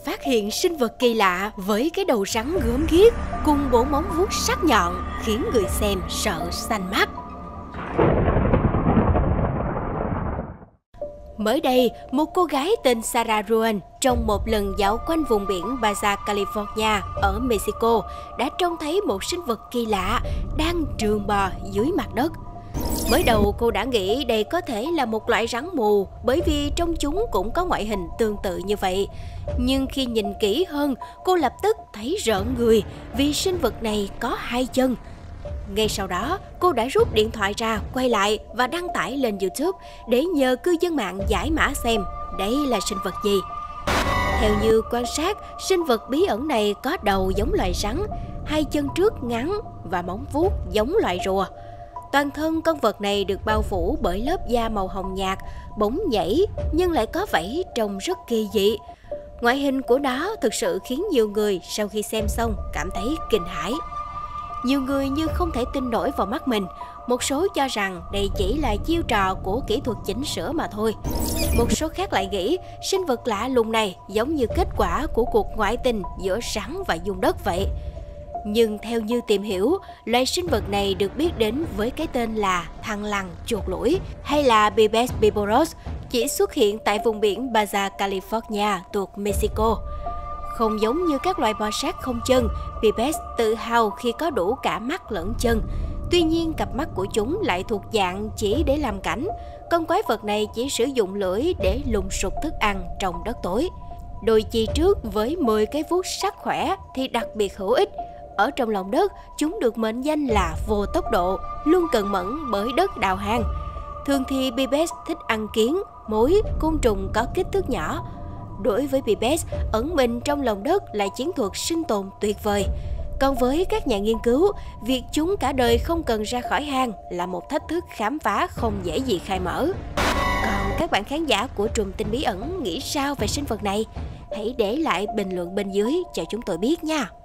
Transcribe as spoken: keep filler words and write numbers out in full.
phát hiện sinh vật kỳ lạ với cái đầu rắn gớm ghiếc cùng bộ móng vuốt sắc nhọn khiến người xem sợ xanh mắt. Mới đây, một cô gái tên Sarah Ruan trong một lần dạo quanh vùng biển Baja California ở Mexico đã trông thấy một sinh vật kỳ lạ đang trườn bò dưới mặt đất. Mới đầu cô đã nghĩ đây có thể là một loại rắn mù bởi vì trong chúng cũng có ngoại hình tương tự như vậy. Nhưng khi nhìn kỹ hơn, cô lập tức thấy rợn người vì sinh vật này có hai chân. Ngay sau đó, cô đã rút điện thoại ra, quay lại và đăng tải lên YouTube để nhờ cư dân mạng giải mã xem đây là sinh vật gì. Theo như quan sát, sinh vật bí ẩn này có đầu giống loài rắn, hai chân trước ngắn và móng vuốt giống loài rùa. Toàn thân con vật này được bao phủ bởi lớp da màu hồng nhạt, bóng nhảy nhưng lại có vảy trông rất kỳ dị. Ngoại hình của nó thực sự khiến nhiều người sau khi xem xong cảm thấy kinh hãi. Nhiều người như không thể tin nổi vào mắt mình, một số cho rằng đây chỉ là chiêu trò của kỹ thuật chỉnh sửa mà thôi. Một số khác lại nghĩ sinh vật lạ lùng này giống như kết quả của cuộc ngoại tình giữa rắn và dung đất vậy. Nhưng theo như tìm hiểu, loài sinh vật này được biết đến với cái tên là thằn lằn chuột lủi hay là Bibes biboros, chỉ xuất hiện tại vùng biển Baja California thuộc Mexico. Không giống như các loài bò sát không chân, Bibes tự hào khi có đủ cả mắt lẫn chân. Tuy nhiên, cặp mắt của chúng lại thuộc dạng chỉ để làm cảnh. Con quái vật này chỉ sử dụng lưỡi để lùng sục thức ăn trong đất tối. Đôi chi trước với mười cái vuốt sắc khỏe thì đặc biệt hữu ích. Ở trong lòng đất, chúng được mệnh danh là vô tốc độ, luôn cần mẫn bởi đất đào hang. Thường thì Bibes thích ăn kiến, mối, côn trùng có kích thước nhỏ. Đối với Bibes, ẩn mình trong lòng đất là chiến thuật sinh tồn tuyệt vời. Còn với các nhà nghiên cứu, việc chúng cả đời không cần ra khỏi hang là một thách thức khám phá không dễ gì khai mở. Còn các bạn khán giả của Trùm Tin Bí Ẩn nghĩ sao về sinh vật này? Hãy để lại bình luận bên dưới cho chúng tôi biết nha!